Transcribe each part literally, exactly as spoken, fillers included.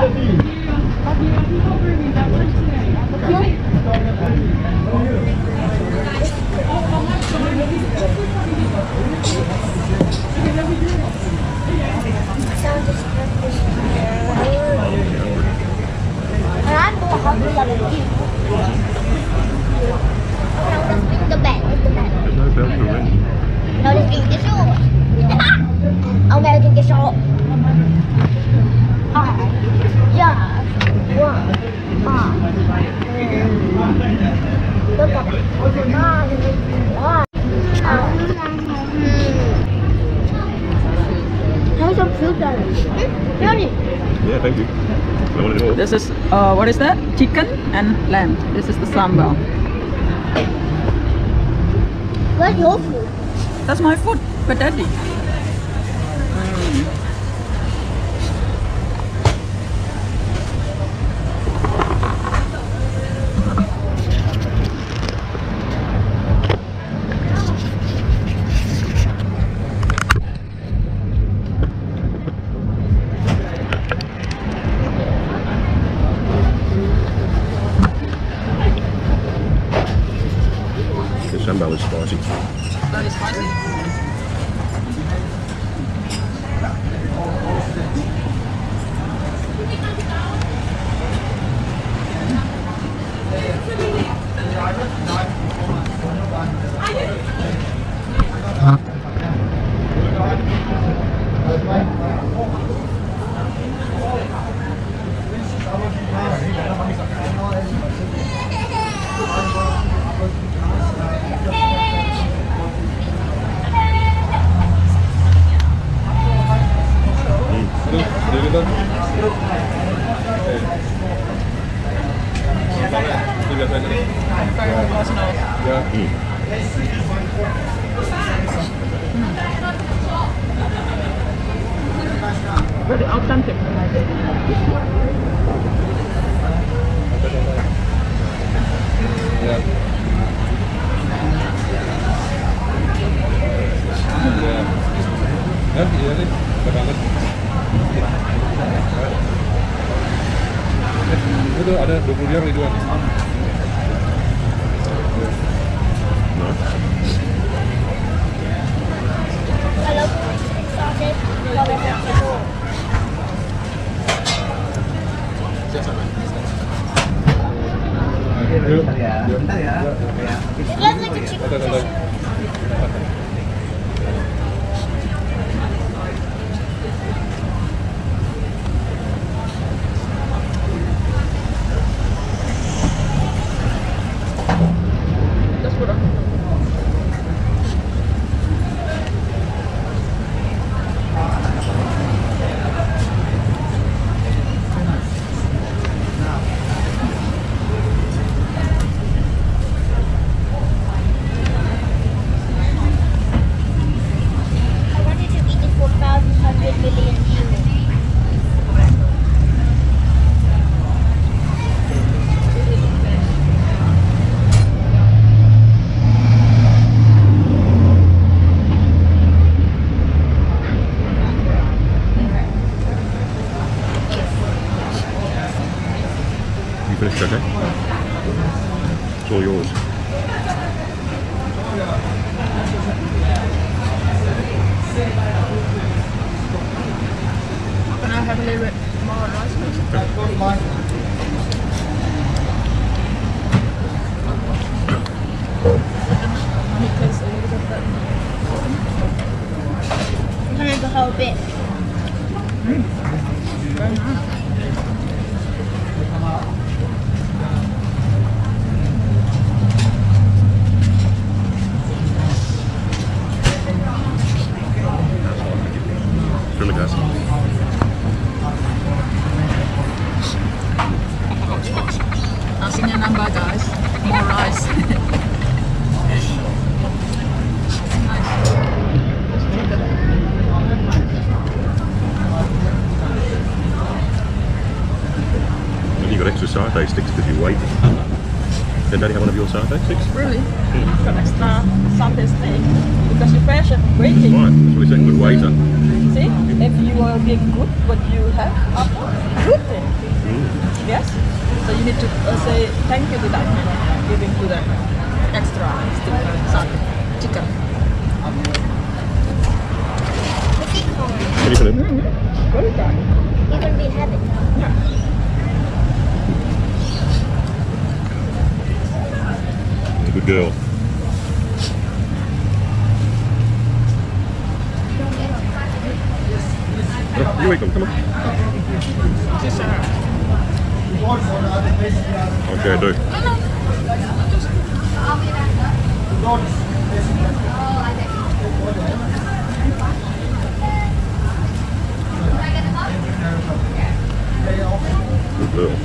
The bed, the bed. There's no bell to ring. No, det ska inte så. Om jag tänker så. Ah, ja. Wow. Ah. Look at that. Ah. Ah. Have some fruit on it. Yeah, thank you. I want it all. This is uh, what is that? Chicken and lamb. This is the sambal. Where's your food? That's my food, but daddy. The sambal is spicy. That is spicy. Very personal. Very authentic. Yeah. Yeah, iya nih, banget. Itu ada dua puluh ribu ribuan. Kalau sausage, kalau Bentar ya, bentar ya. Lihat lagi chicken. You finished, okay? It's all yours. Can I have a little bit more rice, please? It tastes a little bit better. I'm gonna the whole bit. Very nice. Terima kasih. Nasinya nambah guys, more rice. And you got extra satay sticks because you wait. Did Daddy have one of your satay sticks? Really? Got extra satay steak because you're fresh and waiting. Right, that's what he's saying, we're waiter. See? if you are being good, what you have after, good thing. Yes? So you need to uh, say thank you to them, giving to them extra some chicken. Can you put it? Very good. You're going to be in heaven. Good girl. Oh, you eat them, come on. Okay, I do. Good girl.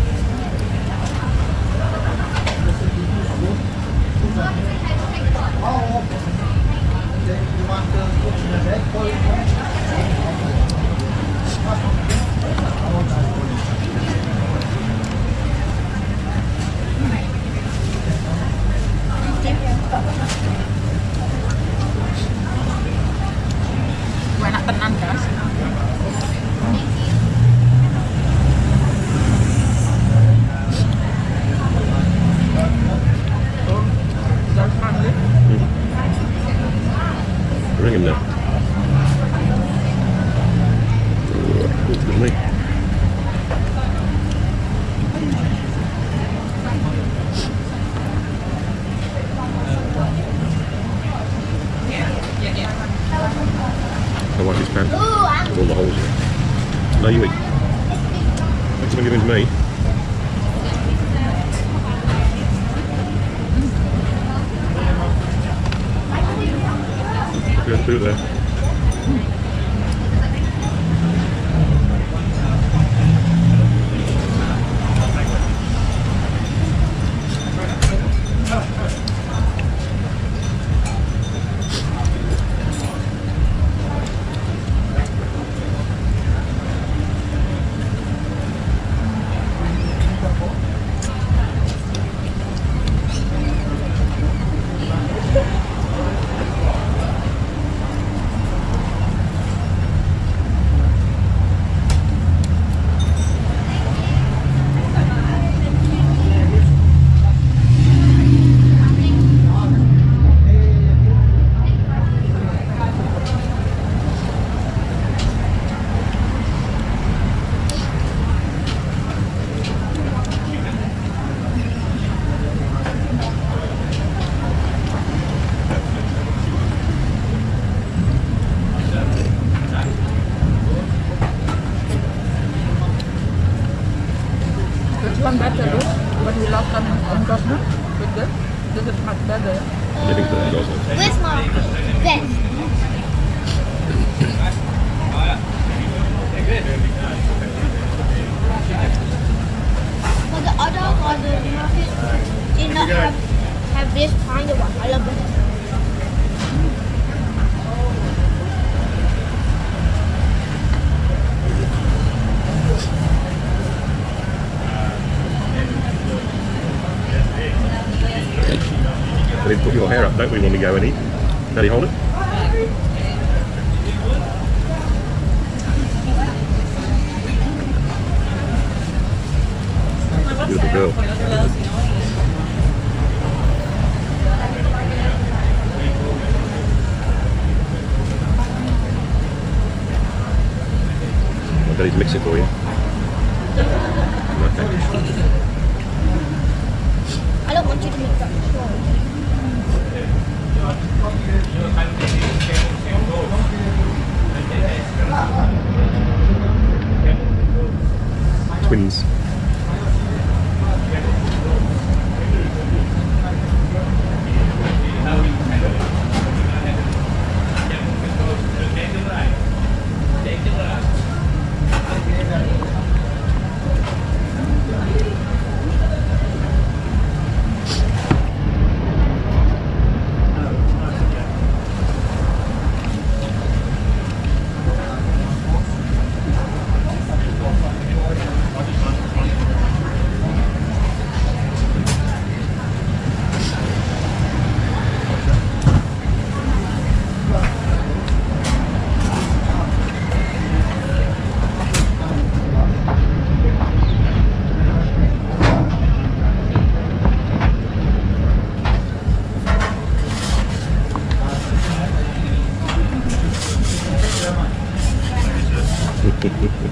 Enak tenan guys. Ring him now. Oh, excuse me. I wipe his pants. Ooh, I'm With all the holes in it. No, you eat. Next time you give him to me. Put it- put it there. Which one better, though? What you last time on Gosman? With this? This is much better. I think that goes on. Where's my best? But the other other market did not have, have this kind of one. I love it. We need to put your hair up, don't we, when we go and eat? Daddy, hold it. Beautiful girl. Well, Daddy's mix it for you. Okay. I don't want you to make that sure. Twins.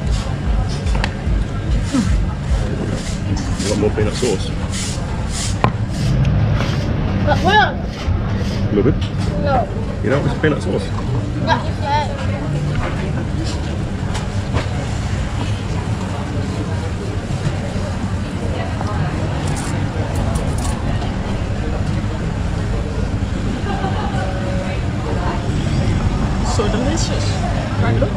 You want more peanut sauce? But where? A little bit. No. You know, it's peanut sauce. Not yet. So delicious. Right, look.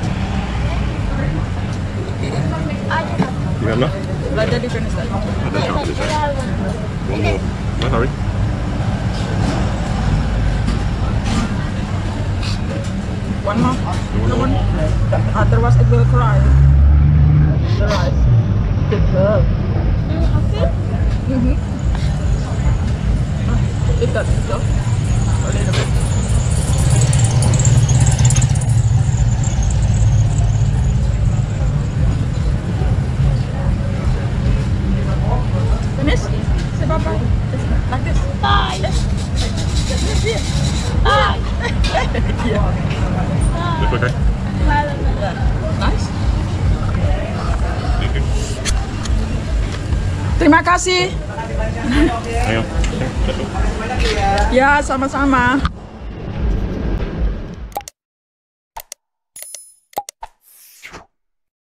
I don't know. You have enough? Like that different is that? I don't count this. Yeah, One more. No hurry. One more. One No more. one. Otherwise it will cry. The rice. Good job. okay. Mm-hmm. It got it, though. A little bit. Finish? Say bye-bye. Like this. Bye. Yeah. Bye. Yeah. Look okay? Bye. Nice. Thank you. Terima kasih. Hang on. Ya, sama-sama.